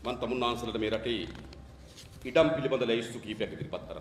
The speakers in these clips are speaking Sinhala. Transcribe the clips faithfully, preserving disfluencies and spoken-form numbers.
මම තමුන්නාන්සලට මේ රටේ ඉඩම් පිළිබඳ ලැයිස්තු කීපයක් ඉදිරිපත් කරන්න.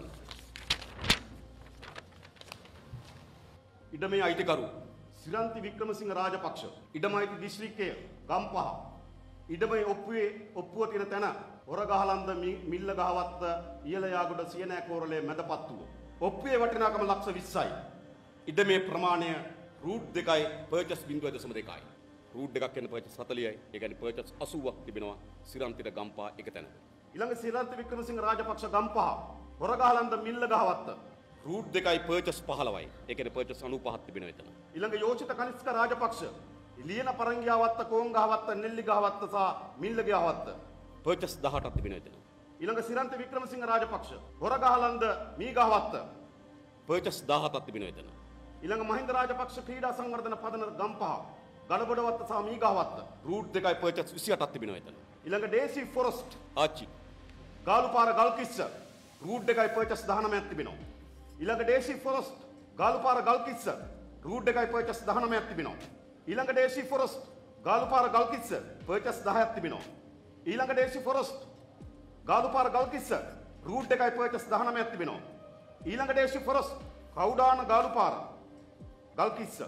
ඉඩමේ අයිතිකරු සිරන්ති වික්‍රමසිංහ රාජපක්ෂ, ඉඩම අයිති දිස්ත්‍රික්කය ගම්පහ, ඉඩමේ ඔප්පුවේ ඔප්පුව තියෙන තැන හොරගහලන්ද මිල්ල ගහවත්ත ඉහළ යාගොඩ සියනෑ කෝරළේ මැදපත්තුව. ඔප්පුවේ වටිනාකම ලක්ෂ විස්සයි. ඉඩමේ ප්‍රමාණය රූට් දෙකයි පර්චස් බිංදුව දශම දෙකයි. රූට් දෙකක් කියන පර්චස් හතලියයි. ඒ කියන්නේ පර්චස් අසූවක් තිබෙනවා සිරන්තිට ගම්පහ එක තැන. ඊළඟ සිරන්ති වික්‍රමසිංහ රාජපක්ෂ ගම්පහ හොරගහලන්ද මිල්ල ගහවත්ත රූට් දෙකයි පර්චස් පහළවයි. ඒ කියන්නේ පර්චස් අනූපහක් තිබෙනවා එතන. ඊළඟ යෝජිත කනිෂ්ක රාජපක්ෂ ලියන පරංගියාවත්ත කෝංගහවත්ත නෙල්ලි ගහවත්ත සහ මිල්ල ගහවත්ත පර්චස් දහඅටක් තිබෙනවා එතන. ඊළඟ සිරන්ති වික්‍රමසිංහ රාජපක්ෂ හොරගහලන්ද මී ගහවත්ත පර්චස් දහහතක් තිබෙනවා එතන. ඊළඟ මහින්ද රාජපක්ෂ ක්‍රීඩා සංවර්ධන පදන ගම්පහ ගණබඩවත්ත සහ මී ගහවත්ත රූට් දෙකයි පර්චස් විසිඅටක් තිබෙනවා එතන. ඊළඟ ඩේසි ෆොරස්ට් ආච්චි ගාලුපාර ගල්කිස්ස රූට් දෙකයි පර්චස් දහනවයක් තිබෙනවා. ඊළඟ ඩේසි ෆොරස්ට් ගාලුපාර ගල්කිස්ස රූට් දෙකයි පර්චස් දහනවයක් තිබෙනවා. ඊළඟ ඩේසි ෆොරස්ට් ගාලුපාර ගල්කිස්ස පර්චස් දහයක් තිබෙනවා. ඊළඟ ඩේසි ෆොරස්ට් ගාලුපාර ගල්කිස්ස රූට් දෙකයි පර්චස් දහනවයක් තිබෙනවා. ඊළඟ ඩේසි ෆොරස්ට් කවුඩාන ගාලුපාර ගල්කිස්ස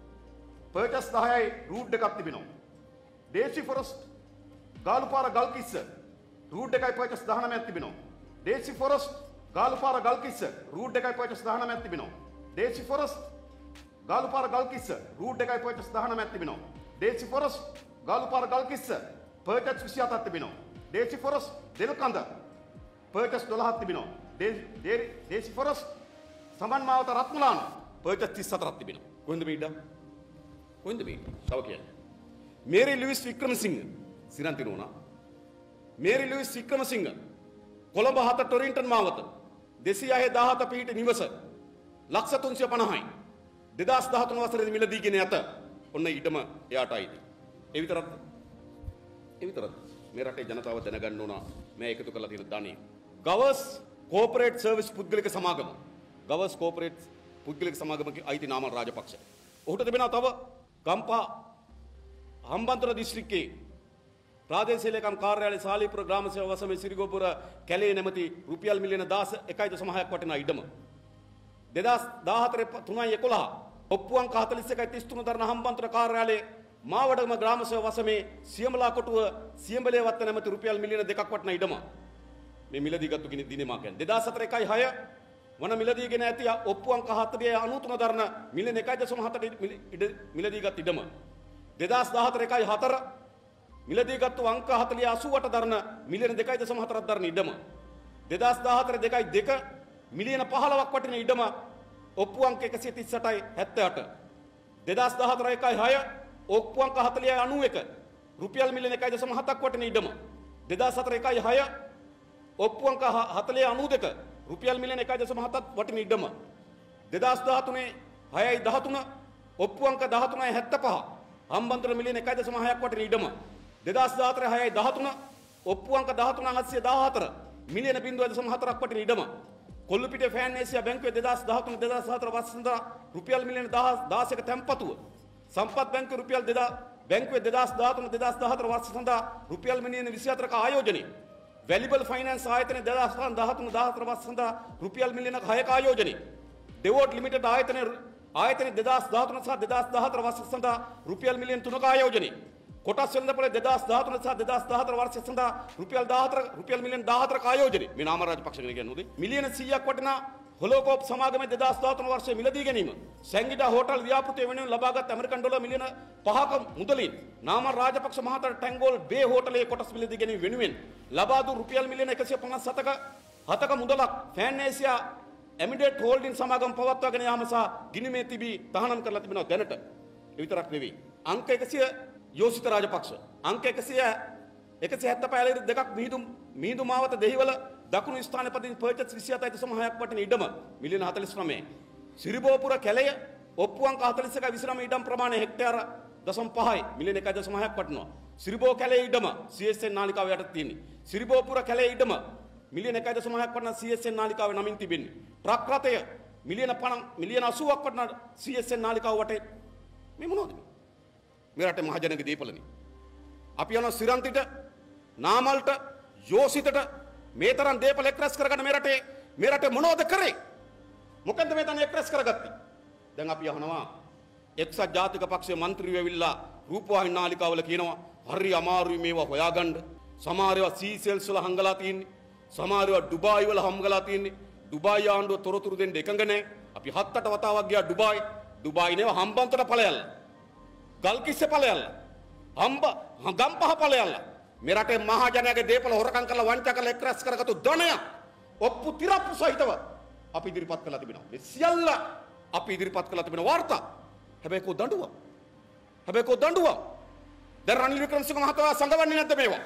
පර්චස් දහයයි රූට් දෙකක් තිබෙනවා. ඩේසි ෆොරස්ට් ගාලුපාර ගල්කිස්ස රූට් දෙකයි පර්චස් දහනවයක් තිබෙනවා. ඩේසි ෆොරස්ට් ගාලුපාර ගල්කිස්ස රූට් දෙකයි පර්චස් දහනවයක් තිබෙනවා. ඩේසි ෆොරස්ට් ගාලුපාර ගල්කිස්ස රූට් දෙකයි පර්චස් දහනවයක් තිබෙනවා. ඩේසි ෆොරස්ට් ගාලුපාර ගල්කිස්ස පර්චස් විසිහතක් තිබෙනවා. ඩේසි ෆොරස්ට් දෙල්කඳ පර්චස් දොළහක් තිබෙනවා. ඩේසි ෆොරස්ට් සමන් මාවත රත්මලාන පර්චස් තිස් හතරක් තිබෙනවා. කොහෙන්ද මේ ඉඩම්? කොහෙන්ද මේ? තව කියන්න. මේරි ලුයිස් වික්‍රමසිංහ සිරන්ති නෝනා. මේරි ලුයිස් වික්‍රමසිංහ කොළඹ හත ටොරින්ටන් මාවත දෙසිය අය දහහත පිහිටි නිවස ලක්ෂ තුන්සිය පනහයි. දෙදහස් දහතුන වසරේදී මිලදී ගෙන ඇත. ඔන්න ඊටම එයාට අයිති. ඒ විතරක්ද? ඒ විතරක්ද? මේ රටේ ජනතාව දැනගන්න ඕන මේ එකතු කරලා තියෙන ධනෙ. ගවර්ස් කෝපරේට් සර්විස් පුද්ගලික සමාගම. ගවර්ස් කෝපරේට් පුද්ගලික සමාගමගේ අයිති නාමල් රාජපක්ෂ. ඔහුට තිබෙනවා තව ගම්පහ හම්බන්තොට දිස්ත්‍රික්කයේ ප්‍රාදේශීය ලේකම් කාර්යාලය සාලිපුර ග්‍රාම සේවා වසමේ සිරිගොපුර කැලේ නැමැති රුපියල් මිලියන දාස එකයි දශම හයක් වටිනා ඉඩම දෙදහස් දාහතර තුනයි එකොළහ ඔප්පු අංක හතළිස් එකයි තිස් තුන දරන හම්බන්තොට කාර්යාලයේ මාවඩගම ග්‍රාම සේවා වසමේ සියඹලා කොටුව සියඹලේ වත්ත නැමැති රුපියල් මිලියන දෙකක් වටිනා ඉඩම මේ මිලදී ගත්තු කිනි දිනේ මා කියන්නේ දෙදහස් හතර එකයි හය වන මිලදීගෙන ඇති ඔප්පු අංක හතළිස් අනූතුන දරන මිලියන එකයි දශම හතට මිලදීගත් ඉඩම දෙදහස් දහහතර එකයි හතර මිලදීගත්තු අංක හතළිස් අසූඅට දරන මිලියන දෙකයි දශම හතරක් දරන ඉඩම දෙදහස් දහහතර දෙකයි දෙක මිලියන පහළොවක් වටින ඉඩම ඔප්පු අංක එකසිය තිස් අටයි හැත්තෑ අට දෙදහස් දහහතර එකයි හය ඔප්පු අංක හතළිස් අනූ එක රුපියල් මිලියන එකයි දශම හතක් වටින ඉඩම දෙදහස් හතර එකයි හය ඔප්පු අංක හතළිස් අනූ දෙක රුපියල් මිලියන එකයි දශම හතක් වටින ඉඩම දෙදහස් දහතුනේ හයයි දහතුන ඔප්පු අංක දහතුනයි හැත්තෑ පහ හම්බන්තොට මිලියන එකයි දශම හයක් වටින ඉඩම දෙදහස් දහහතර හයයි දහතුන ඔප්පු අංක දහතුන හත්සිය දහහතර මිලියන බිංදුව දශම හතරක් වටින ඉඩම කොල්ලුපිටිය ෆෑන් ඒසියා බැංකුවේ දෙදහස් දහතුන දෙදහස් දහහතර වසරේ රුපියල් මිලියන දහසක තැන්පතුව සම්පත් බැංකුවේ රුපියල් දෙදහස් බැංකුවේ දෙදහස් දහතුන දෙදහස් දහහතර වසර සඳහා රුපියල් මිලියන විසිහතරක ආයෝජනය වැලිබල් ෆයිනෑන්ස් ආයතනය දෙදහස් දහතුන දහහතර වසර සඳහා රුපියල් මිලියන හයක ආයෝජනය දෙවෝඩ් ලිමිටඩ් ආයතනය ආයතනය දෙදහස් දහතුන සහ දෙදහස් දහහතර වසර සඳහා රුපියල් මිලියන තුනක ආයෝජනය කොටස් වෙළඳපොළ දෙදහස් දහතුන සහ දෙදහස් දහහතර වර්ෂය සඳහා රුපියල් දාහතර රුපියල් මිලියන දාහතරක ආයෝජනය මේ නාම රාජපක්ෂ කෙනෙක් කියන්නේ මිලියන සීයක් වටිනා හොලෝකෝප් සමාගමේ දෙදහස් දහතුන වර්ෂයේ මිලදී ගැනීම සැංගිඩා හෝටල් ව්‍යාපෘතිය වෙනුවෙන් ලබාගත් ඇමරිකන් ඩොලර් මිලියන පහක මුදලින් නාම රාජපක්ෂ මහතාට ටැංගෝල් බේ හෝටලයේ කොටස් මිලදී ගැනීම වෙනුවෙන් ලබා දුන් රුපියල් මිලියන එකසිය පනස් හතක හතක මුදලක් ෆෑන් ඒසියා එමිඩේට් හෝල්ඩින් සමාගම පවත්වාගෙන යාම සහ ගිණිමේ තිබී තහනම් කරලා තිබෙනවා දැනට. ඒ විතරක් නෙවෙයි. අංක එකසිය යෝසිත රාජපක්ෂ අංක එකසිය එකසිය හැත්තෑ දෙකක් මිහිඳු මිහිඳු මාවත දෙහිවල දකුණු ස්ථානයේ පදින පර්චස් විසිහතයි දශම හයක් වටින ඉඩම මිලියන හතළිස් නවය. සිරිබෝපුර කැලය ඔප්පු අංක හතළිස් එකයි විසි නවය ඉඩම් ප්‍රමාණය හෙක්ටයාර දශම පහයි මිලියන එකයි දශම හයක් වටිනවා. සිරිබෝ කැලේ ඉඩම සී එස් එන් නාලිකාව යටතේ තියෙන්නේ. සිරිබෝපුර කැලේ ඉඩම මිලියන එකයි දශම හයක් වටින සී එස් එන් නාලිකාවේ නමින් තිබෙන්නේ. ට්‍රක් රථය මිලියන පනස් මිලියන අසූවක් වටින සී එස් එන් නාලිකාව වටේ මේ මොනවද මේ? මේ රටේ මහජනක දීපලනේ. අපි යන සිරන්තිට නාමල්ට යෝසිතට මේ තරම් දේපල එක්රැස් කරගෙන මේ රටේ මේ රටේ මොනවද කරේ? මොකන්ද මේ තන එක්රැස් කරගත්තේ? දැන් අපි අහනවා එක්සත් ජාතික පක්ෂයේ മന്ത്രിයෝ ඇවිල්ලා රූපවාහිනී නාලිකාවල කියනවා හරි අමාරුයි මේවා හොයාගන්න. සමහරව සීසෙල්ස් වල හංගලා තියෙන්නේ. සමහරව ඩුබායි වල හංගලා තියෙන්නේ. ඩුබායි ආණ්ඩුව තොරතුරු දෙන්න එකඟ නැහැ. අපි හත් අට වතාවක් ගියා ඩුබායි. ඩුබායි නේ හම්බන්තොට ඵලයල්ලා. ගල්කිස්සේ ඵලයල්ලා. හම්බ ගම්පහ ඵලයල්ලා. මේ රටේ මහජනයාගේ දේපල හොරකම් කරලා වංචා කරලා එක්රැස් කරගත්තු ධනය ඔප්පු තිරප්පු සහිතව අපි ඉදිරිපත් කළා තිබෙනවා. මේ සියල්ල අපි ඉදිරිපත් කළා තිබෙන වාර්තා. හැබැයි කො දඬුවම්. හැබැයි කො දඬුවම්. දැන් රනිල් වික්‍රමසිංහ මහතා සංගවන්නේ නැද්ද මේවා?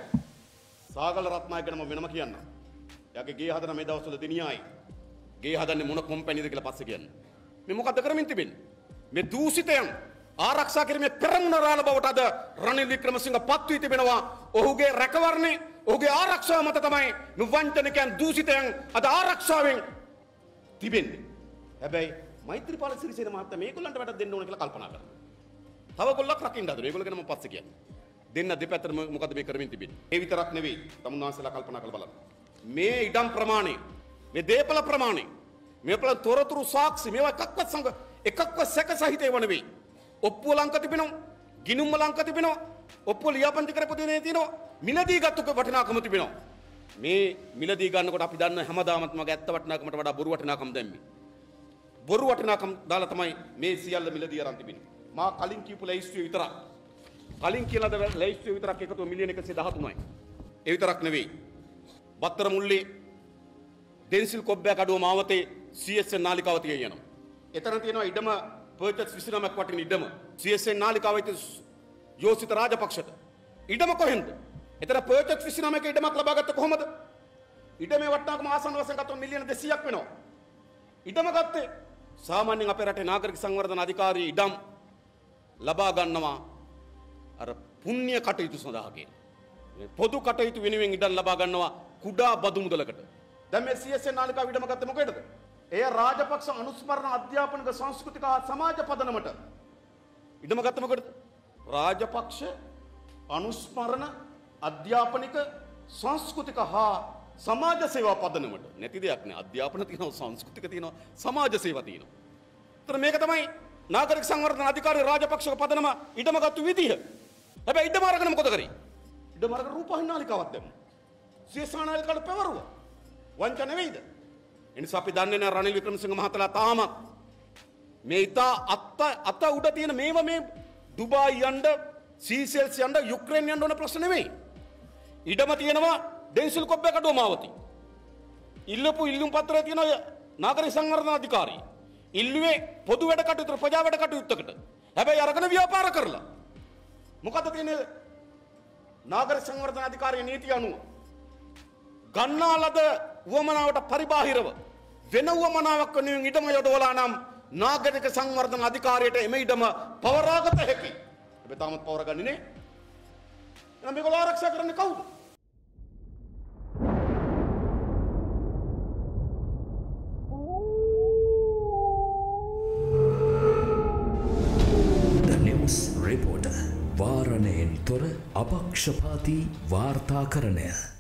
සාගල රත්නායක ගැන මම වෙනම කියන්නම්. එයාගේ ගේ හදන මේ දවස්වල දිනියයි. ගේ හදන්නේ මොන කොම්පැනිද කියලා පස්සේ කියන්න. මේ මොකද්ද කරමින් තිබෙන්නේ? මේ දූෂිතයන් ආරක්ෂා කිරීමේ පෙරමුණ රාළ බවට අද රනිල් වික්‍රමසිංහ පත් වී තිබෙනවා. ඔහුගේ රැකවරණේ ඔහුගේ ආරක්ෂාව මත තමයි නුවන්චනිකයන් දූෂිතයන් අද ආරක්ෂාවෙන් තිබෙන්නේ. හැබැයි මෛත්‍රීපාල සිරිසේන මහත්තයා මේගොල්ලන්ට වැඩක් දෙන්න ඕන කියලා කල්පනා කරනවා. තව ගොල්ලක් රකින්න හදනවා. ඒගොල්ලෝ ගැන මම පස්සේ කියන්නේ. දෙන්න දෙපැත්තට මොකද මේ කරමින් තිබෙන්නේ? ඒ විතරක් නෙවෙයි. තමුන්වහන්සේලා කල්පනා කරලා බලන්න. මේ ඉඩම් ප්‍රමාණය, මේ දේපල ප්‍රමාණය, මේ පළ තොරතුරු සාක්ෂි මේවා එකක්වත් සංග එකක්වත් සැක සහිතව නෙවෙයි. ඔප්පුව ලංක තිබෙනවා, ගිණුම්ම ලංක තිබෙනවා, ඔප්පුව ලියාපදිංචි කරපු දෙනේ තියෙනවා, මිලදී ගත්ත වටිනාකම තිබෙනවා. මේ මිලදී ගන්නකොට අපි දන්න හැමදාමත් මගේ ඇත්ත වටිනාකමට වඩා බොරු වටිනාකම් දැම්මේ. බොරු වටිනාකම් දාලා තමයි මේ සියල්ල මිලදී අරන් තිබෙන්නේ. මා කලින් කියපු ලැයිස්තුවේ විතරක් කලින් කියලාද ලැයිස්තුවේ විතරක් එකතු මිලියන එකසිය දහතුනයි. ඒ විතරක් නෙවෙයි. බත්තර මුල්ලේ දෙන්සිල් කොබ්බෑ කඩුව මාවතේ සී එස් එන් නාලිකාව තියෙනවා. එතන තියෙනවා ඉඩම පර්චස් විසිනමක් වටින ඉඩම සී එස් එන් නාලිකාවේ තියෙන යෝසිත රාජපක්ෂට. ඉඩම කොහෙන්ද? එතන පර්චස් විසිනමක ඉඩමක් ලබා ගත්ත කොහොමද? ඉඩමේ වටිනාකම ආසන්න වශයෙන් ගත්තොත් මිලියන දෙසීයක් වෙනවා. ඉඩම ගත්තේ සාමාන්‍යයෙන් අපේ රටේ නාගරික සංවර්ධන අධිකාරිය ඉඩම් ලබා ගන්නවා අර පුණ්‍ය කටයුතු සඳහා කියන. පොදු කටයුතු වෙනුවෙන් ඉඩම් ලබා ගන්නවා කුඩා බදු මුදලකට. දැන් මේ සී එස් එන් නාලිකාව ඉඩම ගත්තේ මොකේද? එය රාජපක්ෂ අනුස්මරණ අධ්‍යාපනික සංස්කෘතික හා සමාජ පදනමට ඉඩම ගත්තේ මොකටද? රාජපක්ෂ අනුස්මරණ අධ්‍යාපනික සංස්කෘතික හා සමාජ සේවා පදනමට. නැති දෙයක් නෑ. අධ්‍යාපන තියෙනවා, සංස්කෘතික තියෙනවා, සමාජ සේවා තියෙනවා. ඒතර මේක තමයි නාගරික සංවර්ධන අධිකාරිය රාජපක්ෂක පදනම ඉඩම ගත්ත විදිහ. හැබැයි ඉඩම අරගෙන මොකද කරේ? ඉඩම අරගෙන රූපවාහිනී නාලිකාවක් දැම්මා. සී එස් ආර් නාලිකාවට පෙවරුවා. වංචා නෙවෙයිද? එනිසා අපි දන්නේ නැහැ රනිල් වික්‍රමසිංහ මහතාලා තාම මේ ඉතා අත්ත අත උඩ තියෙන මේව මේ දුබායි යන්න, සීසෙල්ස් යන්න, යුක්‍රේන් යන්න ඕන ප්‍රශ්න නෙවෙයි. ඉඩම තියෙනවා දෙන්සිල් කොබ්බේ කඩුව මාවතී. ඉල්ලපු ඉල්ලුම් පත්‍රය තියෙනවා නාගරික සංවර්ධන අධිකාරිය. ඉල්ලුවේ පොදු වැඩ කටයුතු ප්‍රජා වැඩ කටයුත්තකට. හැබැයි අරගෙන ව්‍යාපාර කරලා. මොකද තියෙන්නේ? නාගරික සංවර්ධන අධිකාරිය නීතිය අනුව ගන්නාලද උවමනාවට පරිබාහිරව වෙන උවමනාවක් වෙනුවෙන් ඉඩම යොදවලා නම් නාගරික සංවර්ධන අධිකාරියට එම ඉඩම පවරාගත හැකි. හැබැයි තාමත් පවරගන්නේ නැහැ. එහෙනම් මේගොල්ලෝ ආරක්ෂා කරන්නේ කවුද? රිපෝටර් වාරණයෙන් තොර අපක්ෂපාතී වාර්තාකරණය.